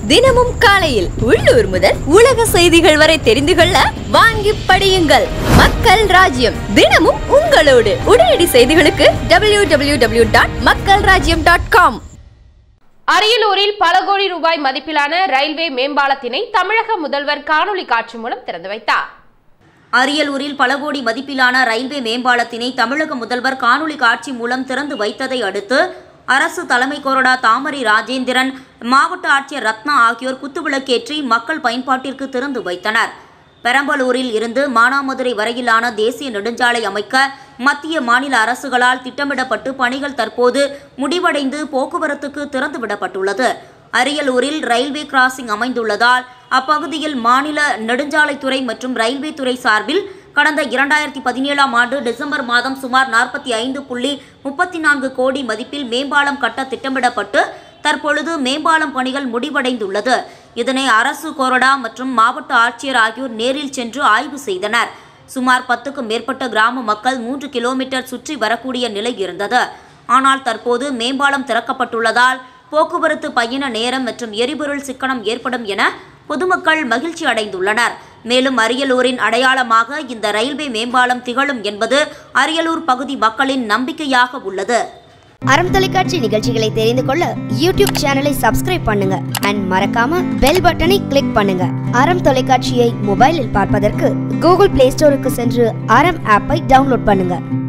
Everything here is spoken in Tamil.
தினமும் காலையில் உள்ளூர் முதல் உலக செய்திகள் வரை தெரிந்து கொள்ள வாங்கி படியுங்கள். மக்கள் ராஜ்யம் தினமும் உங்களோடு. உடனடி செய்திகளுக்கு www.மக்கள்ராஜ்யம்.com. அரியலூரில் பல கோடி ரூபாய் மதிப்பிலான ரயில்வே மேம்பாலத்தினை தமிழக முதல்வர் காணொலி காட்சி மூலம் திறந்து வைத்தார். அரியலூரில் பல கோடி மதிப்பிலான ரயில்வே மேம்பாலத்தினை தமிழக முதல்வர் காணொலி காட்சி மூலம் திறந்து வைத்ததை அடுத்து அரசு தலைமை கொறடா தாமரை ராஜேந்திரன், மாவட்ட ஆட்சியர் ரத்னா ஆகியோர் குத்துவிளக்கேற்றி மக்கள் பயன்பாட்டிற்கு திறந்து வைத்தனர். பெரம்பலூரில் இருந்து மானாமதுரை வரையிலான தேசிய நெடுஞ்சாலை அமைக்க மத்திய மாநில அரசுகளால் திட்டமிடப்பட்டு பணிகள் தற்போது முடிவடைந்து போக்குவரத்துக்கு திறந்துவிடப்பட்டுள்ளது. அரியலூரில் ரயில்வே கிராசிங் அமைந்துள்ளதால் அப்பகுதியில் மாநில நெடுஞ்சாலைத்துறை மற்றும் ரயில்வே துறை சார்பில் கடந்த 2017ஆம் ஆண்டு டிசம்பர் மாதம் சுமார் 45.34 கோடி மதிப்பில் மேம்பாலம் கட்ட திட்டமிடப்பட்டு தற்பொழுது மேம்பாலம் பணிகள் முடிவடைந்துள்ளது. இதனை அரசு கொறடா மற்றும் மாவட்ட ஆட்சியர் ஆகியோர் நேரில் சென்று ஆய்வு செய்தனர். சுமார் 10க்கும் மேற்பட்ட கிராம மக்கள் 3 கிலோமீட்டர் சுற்றி வரக்கூடிய நிலை இருந்தது. ஆனால் தற்போது மேம்பாலம் திறக்கப்பட்டுள்ளதால் போக்குவரத்து பயண நேரம் மற்றும் எரிபொருள் சிக்கனம் ஏற்படும் என பொதுமக்கள் மகிழ்ச்சி அடைந்துள்ளனர். மேலும் அரியலூரின் அடையாளமாக இந்த ரயில்வே மேம்பாலம் திகழும் என்பது அரியலூர் பகுதி மக்களின் நம்பிக்கையாக உள்ளது. அறம் தொலைக்காட்சி நிகழ்ச்சிகளை தெரிந்து கொள்ள யூடியூப் சேனலை சப்ஸ்கிரைப் பண்ணுங்க அண்ட் மறக்காம பெல் பட்டனை கிளிக் பண்ணுங்க. அறம் தொலைக்காட்சியை மொபைலில் பார்ப்பதற்கு கூகுள் பிளே ஸ்டோருக்கு சென்று அறம் ஆப்பை டவுன்லோட் பண்ணுங்க.